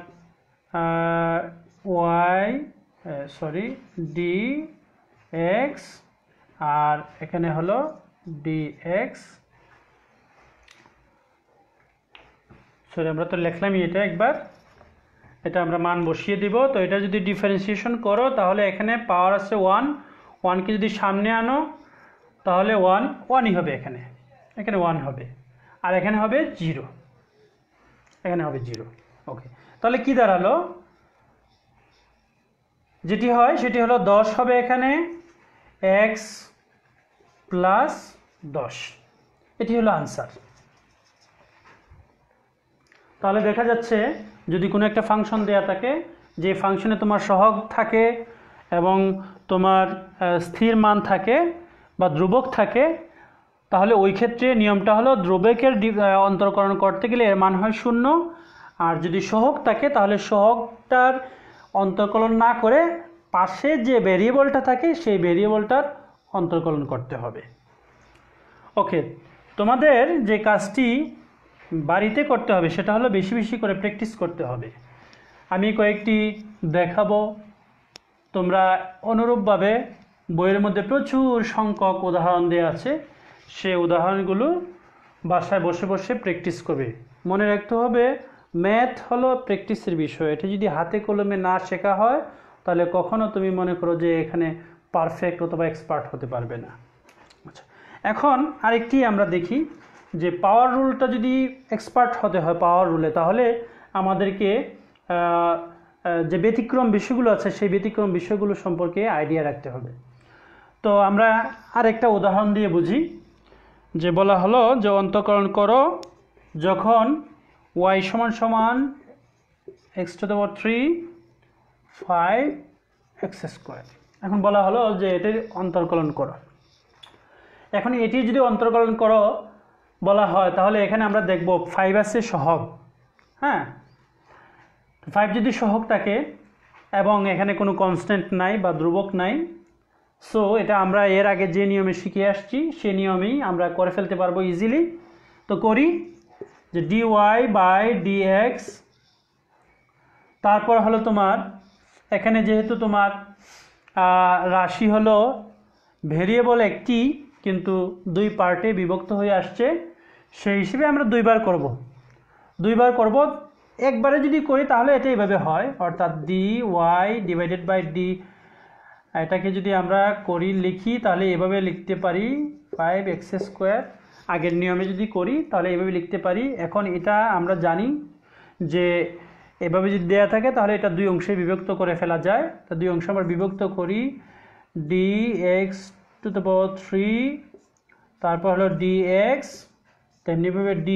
ডি এক্স আর এখানে হলো ডিএক্স। সরি, আমরা তো লিখলামই এটা একবার, এটা আমরা মান বসিয়ে দিব। তো এটা যদি ডিফারেন্সিয়েশন করো তাহলে এখানে পাওয়ার আছে 1কে যদি সামনে আনো তাহলে 1ই হবে, এখানে 1 হবে, আর এখানে হবে 0, এখানে হবে 0। ওকে, তাহলে কি দাঁড়ালো, যেটি হয় সেটি হলো 10 হবে এখানে, x + 10, এটি হলো আনসার। তাহলে দেখা যাচ্ছে যদি কোনো একটা ফাংশন দেয়া থাকে, যে ফাংশনে তোমার সহগ থাকে এবং তোমার স্থির মান থাকে বা ধ্রুবক থাকে, তাহলে ওই ক্ষেত্রে নিয়মটা হলো ধ্রুবকের অন্তরকরণ করতে গেলে এর মান হয় 0, আর যদি সহগ থাকে তাহলে সহগটার অন্তর্কলন না করে পাশে যে ভেরিয়েবলটা থাকে সেই ভেরিয়েবলটার অন্তর্কলন করতে হবে। ওকে, তোমাদের যে কাজটি বাড়িতে করতে হবে সেটা হলো বেশি বেশি করে প্র্যাকটিস করতে হবে। আমি কয়েকটি দেখাবো, তোমরা অনুরূপভাবে বইয়ের মধ্যে প্রচুর সংখ্যক উদাহরণ দেওয়া আছে, সেই উদাহরণগুলো বাসায় বসে বসে প্র্যাকটিস করবে। মনে রাখতে হবে ম্যাথ হলো প্র্যাকটিসের বিষয়, এটা যদি হাতে কলমে না শেখা হয় তাহলে কখনো তুমি মনে করো যে এখানে পারফেক্ট অথবা এক্সপার্ট হতে পারবে না। আচ্ছা, এখন আরেকটি আমরা দেখি যে পাওয়ার রুলটা যদি এক্সপার্ট হতে হয় পাওয়ার রুলে, তাহলে আমাদেরকে যে ব্যতিক্রম বিষয়গুলো আছে সেই ব্যতিক্রম বিষয়গুলো সম্পর্কে আইডিয়া রাখতে হবে। তো আমরা আরেকটা উদাহরণ দিয়ে বুঝি, যে বলা হলো যে অন্তঃকরণ করো যখন y = x⁻³ 5x²। এখন বলা হলো যে এটির অন্তর্কলন করো। এখন এটি যদি অন্তর্কলন করো বলা হয় তাহলে এখানে আমরা দেখব 5 আছে সহগ, হ্যাঁ, 5 যদি সহগ থাকে এবং এখানে কোনো কনস্ট্যান্ট নাই বা ধ্রুবক নাই, সো এটা আমরা এর আগে যে নিয়মে শিখে আসছি সেই নিয়মেই আমরা করে ফেলতে পারবো ইজিলি। তো করি যে dy/dx, তারপর হলো তোমার এখানে যেহেতু তোমার রাশি হলো ভেরিয়েবল একটি কিন্তু 2 পার্টে বিভক্ত হয়ে আসছে, সেই হিসেবে আমরা 2বার করব। একবারে যদি করি তাহলে এটা এইভাবে হয়, অর্থাৎ dy/d, এটাকে যদি আমরা লিখি তাহলে এভাবে লিখতে পারি 5x²। আগের নিয়মে যদি করি তাহলে এভাবে লিখতে পারি। এখন এটা আমরা জানি যে এভাবে যদি দেয়া থাকে তাহলে এটা 2 অংশে বিভক্ত করে ফেলা যায়। তো 2 অংশে আমরা বিভক্ত করি, dx⁻³ তারপর হলো dx, তেমনিভাবে d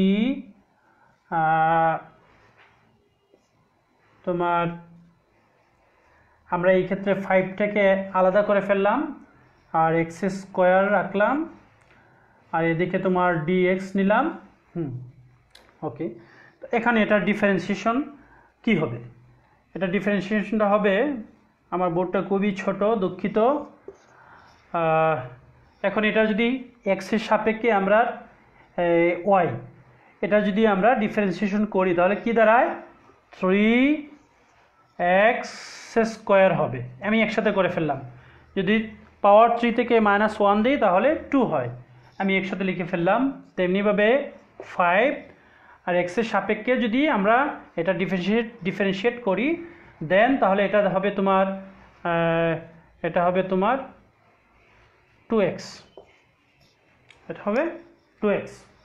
তোমার আমরা এই ক্ষেত্রে 5টাকে আলাদা করে ফেললাম আর x² রাখলাম, আর এদিকে তোমার dx নিলাম। ওকে, তো এখানে এটা ডিফারেন্সিয়েশন কি হবে, এটা ডিফারেন্সিয়েশনটা হবে, আমার বোর্ডটা খুবই ছোট, দুঃখিত। এখন এটা যদি এক্সের সাপেক্ষে আমরা ওয়াই, এটা যদি আমরা ডিফারেন্সিয়েশন করি তাহলে কি দাঁড়ায়, 3x² হবে। আমি একসাথে করে ফেললাম, যদি পাওয়ার 3 থেকে -1 দিই তাহলে 2 হয়, আমি একসাথে লিখে ফেললাম। তেমনিভাবে 5 আর এক্সের সাপেক্ষে যদি আমরা এটা ডিফারেন্সিয়েট করি, দেন তাহলে এটা হবে তোমার 2x, এটা হবে 2x।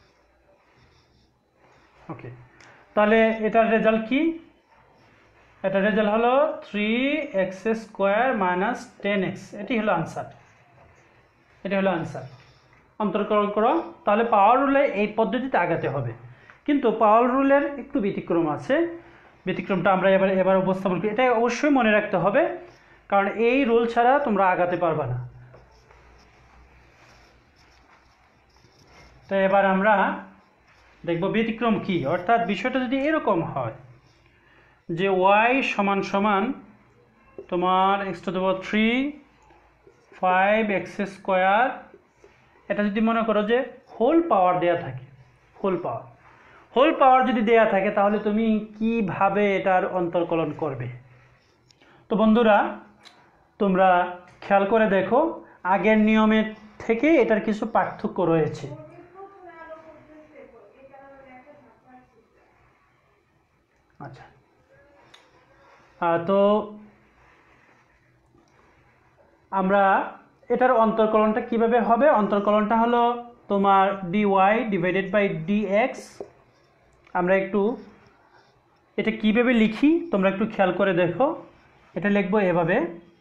ওকে, তাহলে এটার রেজাল্ট কি? এটার রেজাল্ট হলো 3x² মাইনাস 10x। এটি হলো আনসার, এটা হলো আনসার। অন্তর্কলন করো, তাহলে পাওয়ার রুলে এই পদ্ধতিতে আগাতে হবে। কিন্তু পাওয়ার রুলের একটু ব্যতিক্রম আছে, ব্যতিক্রমটা আমরা এবার উপস্থাপন করি। এটা অবশ্যই মনে রাখতে হবে, কারণ এই রুল ছাড়া তোমরা আগাতে পারবে না। তো এবার আমরা দেখব ব্যতিক্রম কি, অর্থাৎ বিষয়টা যদি এরকম হয় যে y সমান সমান তোমার x⁻³ 5x², এটা যদি মনে করো যে হোল পাওয়ার দেয়া থাকে, হোল পাওয়ার যদি দেয়া থাকে, তাহলে তুমি কিভাবে এটার অন্তর্কলন করবে? তো বন্ধুরা, তোমরা খেয়াল করে দেখো, আগের নিয়মের থেকে এটার কিছু পার্থক্য রয়েছে। আচ্ছা, তো আমরা এটার অন্তর্কলনটা কিভাবে হবে? অন্তর্কলনটা হলো তোমার dy ডিভাইডেড বাই dx। আমরা একটু এটা কিভাবে লিখি তোমরা একটু খেয়াল করে দেখো। এটা লিখবো এভাবে,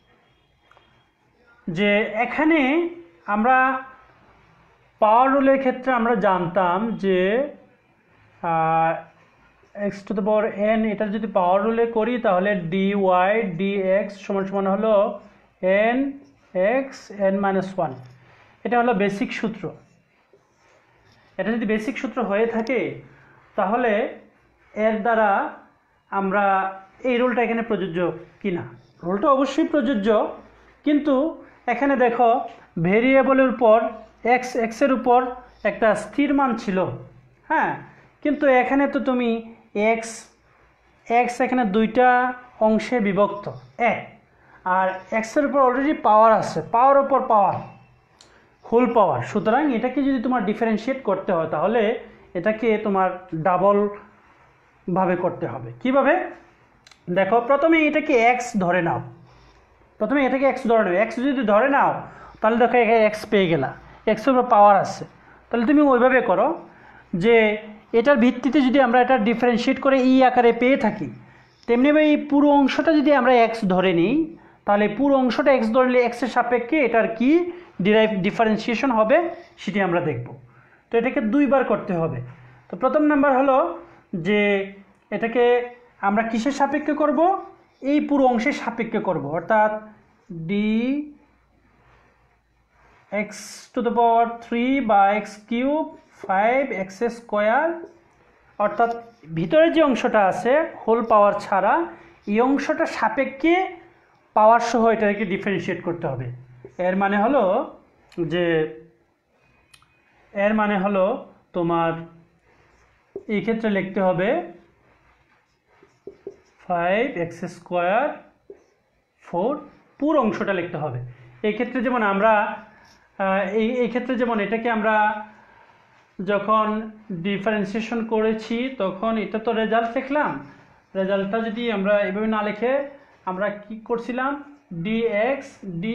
যে এখানে আমরা পাওয়ার রুলের ক্ষেত্রে আমরা জানতাম যে x⁻n, এটা যদি পাওয়ার রুলে করি তাহলে dy dx সমান সমান হলো nx n-1। এটা হলো বেসিক সূত্র। এটা যদি বেসিক সূত্র হয়ে থাকে, তাহলে এর দ্বারা আমরা এই রুলটা এখানে প্রযোজ্য কিনা? রুলটা অবশ্যই প্রযোজ্য, কিন্তু এখানে দেখো ভেরিয়েবলের উপর x এর উপর একটা স্থির মান ছিল, হ্যাঁ, কিন্তু এখানে তো তুমি x এখানে দুইটা অংশে বিভক্ত, আর x এর উপর অলরেডি পাওয়ার আছে, পাওয়ার উপর পাওয়ার, হোল পাওয়ার। সুতরাং এটাকে যদি তোমার ডিফারেন্সিয়েট করতে হয়, তাহলে এটাকে তোমার ডাবল ভাবে করতে হবে। কিভাবে? দেখো, প্রথমে এটাকে x ধরে নাও, x যদি ধরে নাও, তাহলে দেখো x পেয়ে গেলা, x এর উপর পাওয়ার আছে। তাহলে তুমি ওইভাবে করো যে এটার ভিত্তিতে যদি আমরা এটা ডিফারেন্সিয়েট করে এই আকারে পেয়ে থাকি, তেমনিভাবে এই পুরো অংশটা যদি আমরা x ধরে নিই, তাহলে পুরো অংশটা x ধরলে x এর সাপেক্ষে এটার কি ডিফারেন্সিয়েশন হবে সেটি আমরা দেখব। তো এটাকে দুইবার করতে হবে। তো প্রথম নাম্বার হলো যে এটাকে আমরা কিসের সাপেক্ষে করব? এই পুরো অংশের সাপেক্ষে করব, অর্থাৎ dx⁻³ বা x³ 5x², অর্থাৎ ভিতরে যে অংশটা আছে হোল পাওয়ার ছাড়া, এই অংশটা সাপেক্ষে পাওয়ার সহ এটাকে ডিফারেন্সিয়েট করতে হবে। এর মানে হলো তোমার এই ক্ষেত্রে লিখতে হবে 5x² 4, পুরো অংশটা লিখতে হবে। এই ক্ষেত্রে যেমন আমরা এই ক্ষেত্রে যেমন এটাকে আমরা যখন ডিফারেন্সিয়েশন করেছি, তখন এটা তো রেজাল্ট লিখলাম, রেজাল্টটা যদি আমরা এভাবে না লিখে আমরা কি করছিলাম, dx dy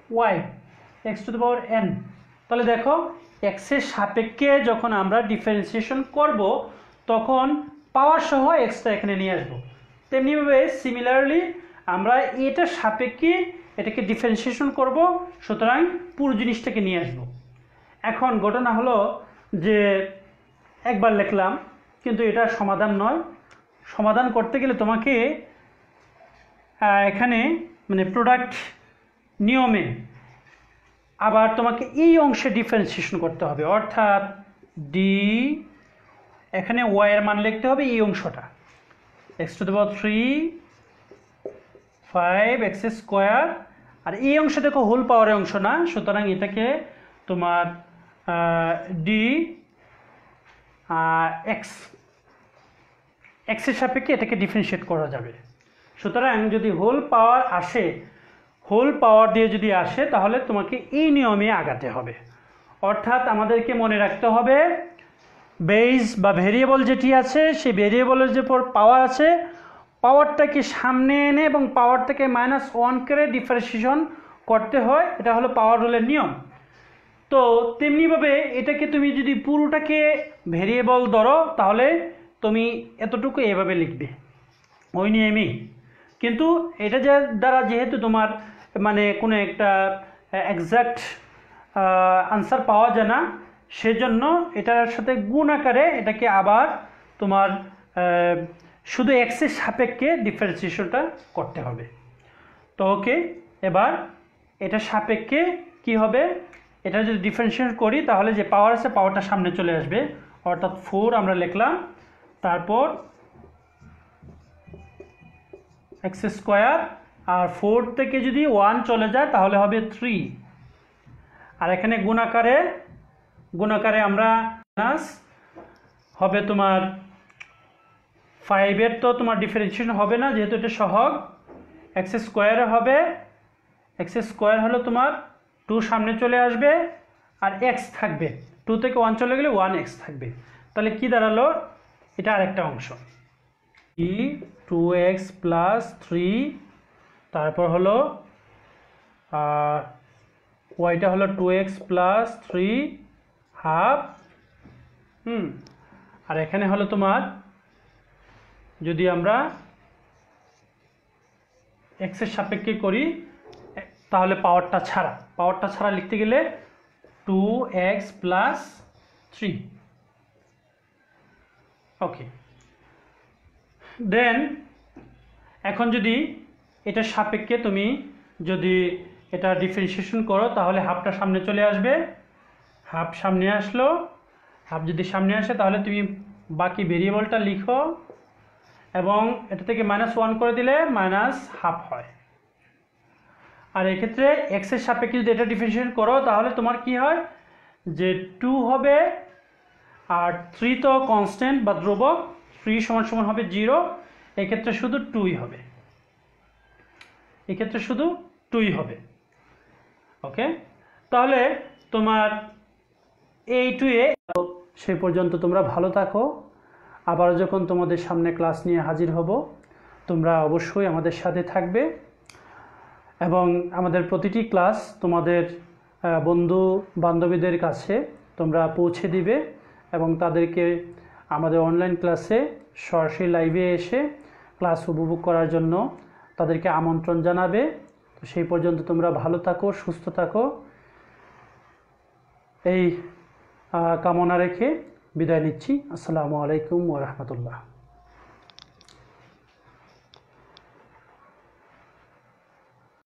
x⁻n। তাহলে দেখো x এর সাপেক্ষে যখন আমরা ডিফারেন্সিয়েশন করব, তখন পাওয়ার সহ এক্সটা এখানে নিয়ে আসবো। তেমনিভাবে সিমিলারলি আমরা এটার সাপেক্ষে এটাকে ডিফারেন্সিয়েশন করব, সুতরাং পুরো জিনিসটাকে নিয়ে আসবো। এখন ঘটনা হলো যে একবার লিখলাম, কিন্তু এটা সমাধান নয়। সমাধান করতে গেলে তোমাকে এখানে মানে প্রোডাক্ট নিয়মে আবার তোমাকে এই অংশে ডিফারেন্সিয়েশন করতে হবে, অর্থাৎ এখানে y এর মান লিখতে হবে এই অংশটা, x⁻³ 5x², আর এই অংশ দেখো হোল পাওয়ারের অংশ না, সুতরাং এটাকে তোমার x এর সাপেক্ষে এটাকে ডিফারেন্সিয়েট করা যাবে। সুতরাং যদি হোল পাওয়ার আসে, হোল পাওয়ার দিয়ে যদি আসে, তাহলে তোমাকে এই নিয়মে আগাতে হবে। অর্থাৎ আমাদেরকে মনে রাখতে হবে বেস বা ভেরিয়েবল যেটি আছে সেই ভেরিয়েবলের যে পাওয়ার আছে পাওয়ারটাকে সামনে এনে এবং পাওয়ার থেকে -1 করে ডিফারেন্সিয়েশন করতে হয়, এটা হলো পাওয়ার রুলের নিয়ম। তো তেমনিভাবে এটাকে তুমি যদি পুরোটাকে ভেরিয়েবল ধরো তাহলে তুমি এতটুকু এভাবে লিখবে ওই নিয়মেই। কিন্তু এটা দ্বারা যেহেতু তোমার মানে কোনো একটা এক্সাক্ট আনসার পাওয়া যায় না, সেজন্য এটার সাথে গুণ আকারে এটাকে আবার তোমার শুধু এক্সের সাপেক্ষে ডিফারেন্সিয়েশনটা করতে হবে। তো ওকে, এবার এটা সাপেক্ষে কি হবে, এটা যদি ডিফারেন্সিয়েট করি তাহলে যে পাওয়ার আছে পাওয়ারটা সামনে চলে আসবে, অর্থাৎ 4 আমরা লিখলাম, তারপর এক্স স্কোয়ার, আর 4 থেকে যদি 1 চলে যায় তাহলে হবে 3, আর এখানে গুণাকারে আমরা প্লাস হবে তোমার 5 তো তোমার ডিফারেন্সিয়েশন হবে না যেহেতু এটা সহগ, এক্স স্কোয়ারে হবে, এক্স স্কোয়ার হলো তোমার 2 সামনে চলে আসবে আর এক্স থাকবে, 2 থেকে 1 চলে গেলে 1x থাকবে। তাহলে কি দাঁড়ালো, এটা আরেকটা অংশ, 2x প্লাস 3, তারপর হলো ওয়াইটা হলো 2x প্লাস 3 হাফ, আর এখানে হলো তোমার যদি আমরা এক্সের সাপেক্ষে করি তাহলে পাওয়ারটা ছাড়া লিখতে গেলে 2x প্লাস 3। ওকে, দেন এখন যদি এটার সাপেক্ষে তুমি যদি এটা ডিফারেন্সিয়েশন করো তাহলে হাফটা সামনে চলে আসবে, হাফ সামনে আসলো, হাফ যদি সামনে আসে তাহলে তুমি বাকি ভেরিয়েবলটা লিখো এবং এটা থেকে -1 করে দিলে -1/2 হয়। আর এক্ষেত্রে এক্সের সাপেক্ষে যদি এটা ডিফারেন্সিয়েশন করো তাহলে তোমার কি হয় যে 2 হবে, আর 3 তো কনস্ট্যান্ট বা ধ্রুবক, 3 সমান হবে 0, এক্ষেত্রে শুধু 2ই হবে, এক্ষেত্রে শুধু 2ই হবে। ওকে, তাহলে তোমার এই 2 সে পর্যন্ত তোমরা ভালো থাকো, আবার যখন তোমাদের সামনে ক্লাস নিয়ে হাজির হব তোমরা অবশ্যই আমাদের সাথে থাকবে এবং আমাদের প্রতিটি ক্লাস তোমাদের বন্ধু বান্ধবীদের কাছে তোমরা পৌঁছে দিবে এবং তাদেরকে আমাদের অনলাইন ক্লাসে সরাসরি লাইভে এসে ক্লাস উপভোগ করার জন্য তাদেরকে আমন্ত্রণ জানাবে। তো সেই পর্যন্ত তোমরা ভালো থাকো, সুস্থ থাকো, এই কামনা রেখে বিদায় নিচ্ছি। আসসালামু আলাইকুম ওয়া রাহমাতুল্লাহ।